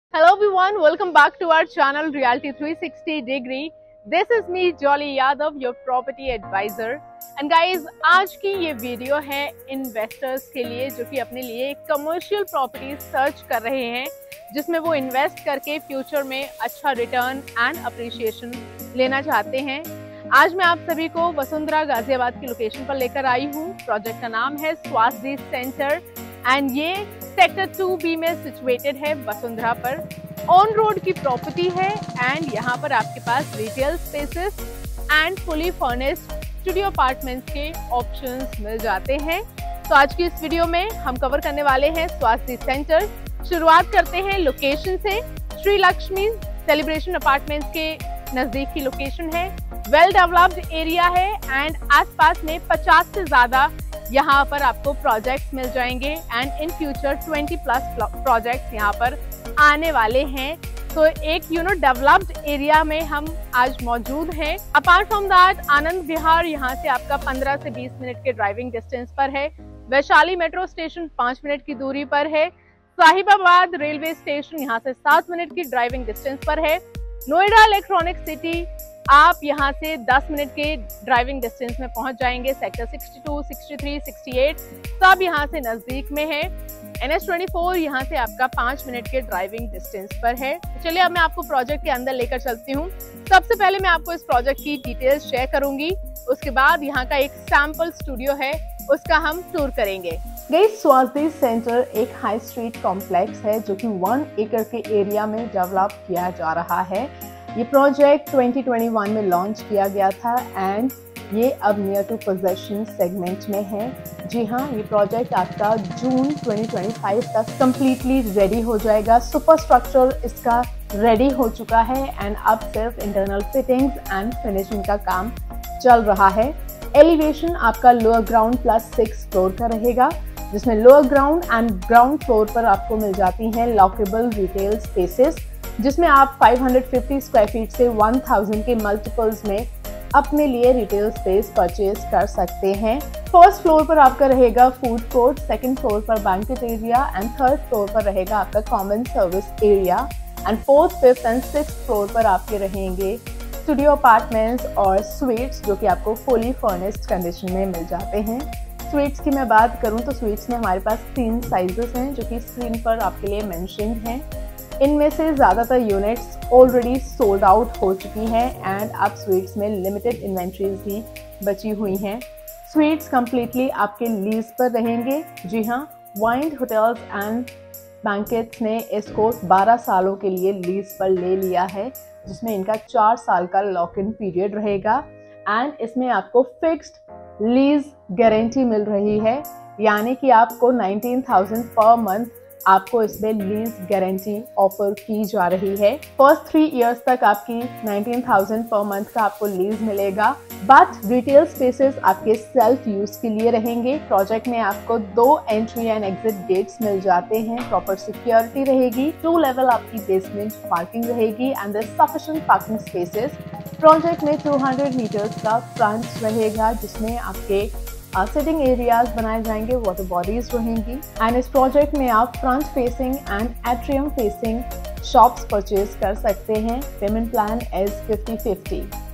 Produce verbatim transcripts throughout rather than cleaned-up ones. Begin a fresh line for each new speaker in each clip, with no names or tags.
Hello everyone, welcome back to our channel Realty three sixty Degree. This is me Jolly Yadav, your property advisor. And guys, आज की ये video है investors के लिए जो कि अपने लिए कमर्शियल प्रॉपर्टी सर्च कर रहे हैं जिसमें वो इन्वेस्ट करके फ्यूचर में अच्छा रिटर्न एंड अप्रिशिएशन लेना चाहते हैं। आज मैं आप सभी को वसुंधरा गाजियाबाद की लोकेशन पर लेकर आई हूँ। प्रोजेक्ट का नाम है स्वास्थ्य सेंटर एंड ये सेक्टर टू बी में सिचुएटेड है वसुंधरा पर। ऑन रोड की प्रॉपर्टी है एंड यहाँ पर आपके पास retail spaces and fully furnished studio apartments के ऑप्शंस मिल जाते हैं। तो आज की इस वीडियो में हम कवर करने वाले हैं स्वास्थ्य सेंटर। शुरुआत करते हैं लोकेशन से। श्री लक्ष्मी सेलिब्रेशन अपार्टमेंट्स के नजदीक की लोकेशन है। वेल डेवलप्ड एरिया है एंड आसपास में पचास से ज्यादा यहाँ पर आपको प्रोजेक्ट्स मिल जाएंगे and in future twenty plus projects यहाँ पर आने वाले हैं। तो एक यू नो डेवलप्ड एरिया में हम आज मौजूद हैं। Apart from that Anand Vihar यहाँ से आपका पंद्रह से बीस मिनट के ड्राइविंग डिस्टेंस पर है। वैशाली मेट्रो स्टेशन पाँच मिनट की दूरी पर है। साहिबाबाद रेलवे स्टेशन यहाँ से सात मिनट की ड्राइविंग डिस्टेंस पर है। नोएडा इलेक्ट्रॉनिक सिटी आप यहाँ से दस मिनट के ड्राइविंग डिस्टेंस में पहुंच जाएंगे। सेक्टर बासठ, तिरसठ, अड़सठ सब यहाँ से नजदीक में है। एन एच चौबीस यहाँ से आपका पाँच मिनट के ड्राइविंग डिस्टेंस पर है। चलिए अब मैं आपको प्रोजेक्ट के अंदर लेकर चलती हूँ। सबसे पहले मैं आपको इस प्रोजेक्ट की डिटेल्स शेयर करूंगी, उसके बाद यहाँ का एक सैंपल स्टूडियो है उसका हम टूर करेंगे। गाइस, स्वास्थ्य सेंटर एक हाई स्ट्रीट कॉम्प्लेक्स है जो कि वन एकड़ के एरिया में डेवलप किया जा रहा है। ये प्रोजेक्ट दो हज़ार इक्कीस में लॉन्च किया गया था एंड ये अब नियर टू पोजेशन सेगमेंट में है। जी हाँ, ये प्रोजेक्ट आपका जून दो हज़ार पच्चीस तक कंप्लीटली रेडी हो जाएगा। सुपर स्ट्रक्चर इसका रेडी हो चुका है एंड अब सिर्फ इंटरनल फिटिंग्स एंड फिनिशिंग का काम चल रहा है। एलिवेशन आपका lower ground plus six floor का रहेगा जिसमें lower ground and ground floor पर आपको मिल जाती हैं लॉकेबल रिटेल स्पेसेस जिसमें आप पाँच सौ पचास स्क्वायर फीट से एक हज़ार के मल्टीपल्स में अपने लिए रिटेल स्पेस परचेज कर सकते हैं। फर्स्ट फ्लोर पर आपका रहेगा फूड कोर्ट, सेकंड फ्लोर पर banquet area and third floor पर रहेगा आपका common service area and fourth, fifth and sixth floor पर आपके रहेंगे स्टूडियो अपार्टमेंट्स और स्वीट्स जो कि आपको फुली फर्निश्ड कंडीशन में मिल जाते हैं। स्वीट्स की मैं बात करूं तो स्वीट्स में हमारे पास तीन साइजेस हैं जो कि स्क्रीन पर आपके लिए मेंशन्ड हैं। इनमें से ज़्यादातर यूनिट्स ऑलरेडी सोल्ड आउट हो चुकी हैं एंड अब स्वीट्स में लिमिटेड इन्वेंट्रीज भी बची हुई हैं। स्वीट्स कम्प्लीटली आपके लीज पर रहेंगे। जी हाँ, वाइंड होटल्स एंड बैंकेट्स ने इसको बारह सालों के लिए लीज पर ले लिया है जिसमें इनका चार साल का लॉक इन पीरियड रहेगा एंड इसमें आपको फिक्स्ड लीज गारंटी मिल रही है, यानी कि आपको उन्नीस हज़ार पर मंथ आपको इसमें लीज गारंटी ऑफर की जा रही है। फर्स्ट थ्री इयर्स तक आपकी उन्नीस हज़ार पर मंथ का आपको लीज मिलेगा बट रिटेल स्पेसेस आपके सेल्फ यूज के लिए रहेंगे। प्रोजेक्ट में आपको दो एंट्री एंड एग्जिट गेट्स मिल जाते हैं। प्रॉपर सिक्योरिटी रहेगी। टू लेवल आपकी बेसमेंट पार्किंग रहेगी and there sufficient parking spaces. Project में दो सौ मीटर्स का फ्रंट रहेगा जिसमें आपके सिटिंग एरियाज बनाए जाएंगे, वाटर बॉडीज रहेंगी एंड इस प्रोजेक्ट में आप front facing and atrium facing shops purchase कर सकते हैं। Payment plan is fifty fifty.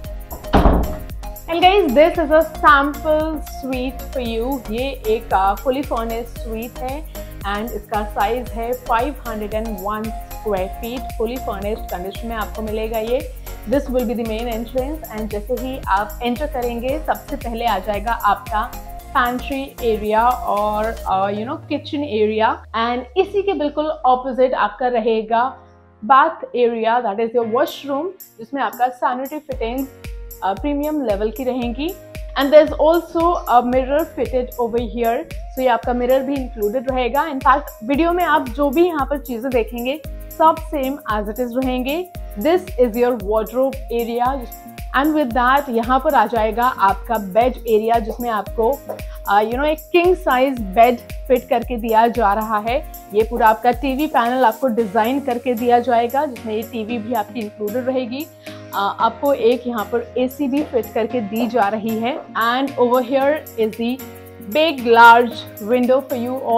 And guys, this is a sample suite for you. ये एक फुली फर्निश्ड स्वीट है एंड इसका साइज है पाँच सौ एक square feet. Fully furnished condition में आपको मिलेगा ये। This will be the main entrance and जैसे ही आप एंटर करेंगे सबसे पहले आ जाएगा आपका पैंट्री एरिया और you know kitchen area and इसी के बिल्कुल ऑपोजिट आपका रहेगा bath area, that is your washroom जिसमें आपका सैनिटरी फिटिंग्स प्रीमियम लेवल की रहेंगी and there is also a mirror fitted over here. So ये आपका मिरर भी इंक्लूडेड रहेगा। इनफैक्ट वीडियो में आप जो भी यहाँ पर चीजें देखेंगे सब सेम एज इट इज रहेंगे। This is your wardrobe area and with that यहाँ पर आ जाएगा आपका बेड एरिया जिसमें आपको यू नो एक किंग साइज बेड फिट करके दिया जा रहा है। ये पूरा आपका टीवी पैनल आपको डिजाइन करके दिया जाएगा जिसमें ये टीवी भी आपकी इंक्लूडेड रहेगी। uh, आपको एक यहाँ पर एसी भी फिट करके दी जा रही है and over here is the big large window for you all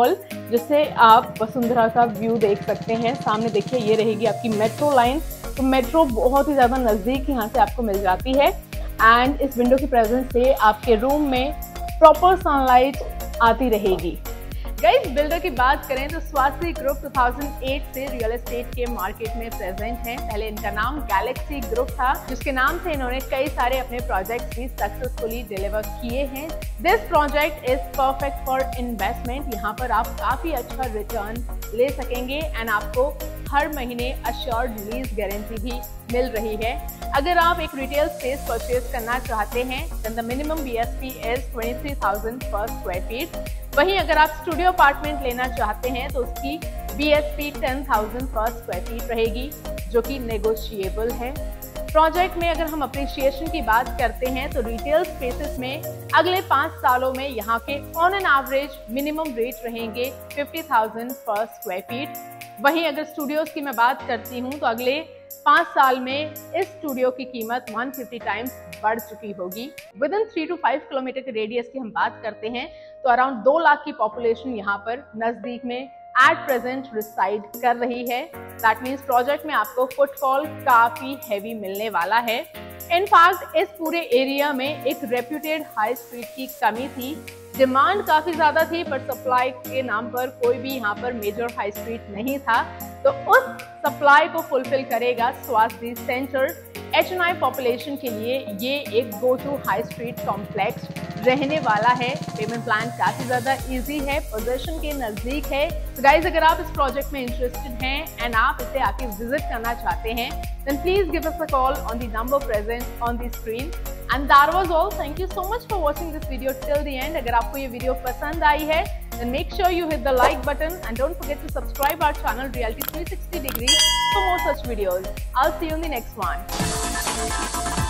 जिससे आप वसुंधरा का व्यू देख सकते हैं। सामने देखिए ये रहेगी आपकी मेट्रो लाइन, तो मेट्रो बहुत ही ज़्यादा नज़दीक यहाँ से आपको मिल जाती है। एंड इस विंडो की प्रेजेंस से आपके रूम में प्रॉपर सनलाइट आती रहेगी। गाइस, बिल्डर की बात करें तो स्वास्ति ग्रुप दो हज़ार आठ से रियल एस्टेट के मार्केट में प्रेजेंट हैं। पहले इनका नाम गैलेक्सी ग्रुप था, जिसके नाम से इन्होंने कई सारे अपने प्रोजेक्ट्स भी सक्सेसफुली डिलीवर किए हैं। This project is perfect for investment. यहाँ पर आप काफी अच्छा रिटर्न ले सकेंगे एंड आपको हर महीने अश्योर्ड लीज गारंटी भी मिल रही है। अगर आप एक रिटेल स्पेस परचेज करना चाहते हैं then the minimum B S P is तेईस हज़ार पर स्क्वायर फीट। वहीं अगर आप स्टूडियो अपार्टमेंट लेना चाहते हैं तो उसकी बी एस पी दस हज़ार पर स्क्वायर फीट रहेगी, जो कि नेगोशिएबल है। प्रोजेक्ट में अगर हम अप्रिसिएशन की बात करते हैं तो रिटेल स्पेसेस में अगले पाँच सालों में यहाँ के on an average minimum rate रहेंगे पचास हज़ार पर स्क्वायर फीट। वहीं अगर स्टूडियोज की मैं बात करती हूँ तो अगले पाँच साल में इस स्टूडियो की कीमत एक सौ पचास टाइम्स बढ़ चुकी होगी। Within three two five kilometre के रेडियस की हम बात करते हैं तो अराउंड दो लाख की पॉपुलेशन यहाँ पर नजदीक में एट प्रेजेंट रिसाइड कर रही है। दैट मीन्स प्रोजेक्ट में आपको फुटफॉल काफी हैवी मिलने वाला है। इनफैक्ट इस पूरे एरिया में एक रेप्यूटेड हाई स्ट्रीट की कमी थी। डिमांड काफी ज्यादा थी पर सप्लाई के नाम पर कोई भी यहाँ पर मेजर हाई स्ट्रीट नहीं था, तो उस सप्लाई को फुलफिल करेगा Swasti center. H N I population के लिए ये एक go to high street complex रहने वाला है। पेमेंट प्लान काफी ज्यादा इजी है, पोजीशन के नजदीक है। तो गाइज, अगर आप इस प्रोजेक्ट में इंटरेस्टेड हैं एंड आप इसे आके विजिट करना चाहते हैं then please give us a call on the number present on the screen. And that was all. Thank you so much for watching this video till the end. अगर आपको ये वीडियो पसंद आई है then make sure you hit the like button and don't forget to subscribe our channel Realty three sixty Degree for more such videos. I'll see you in the next one.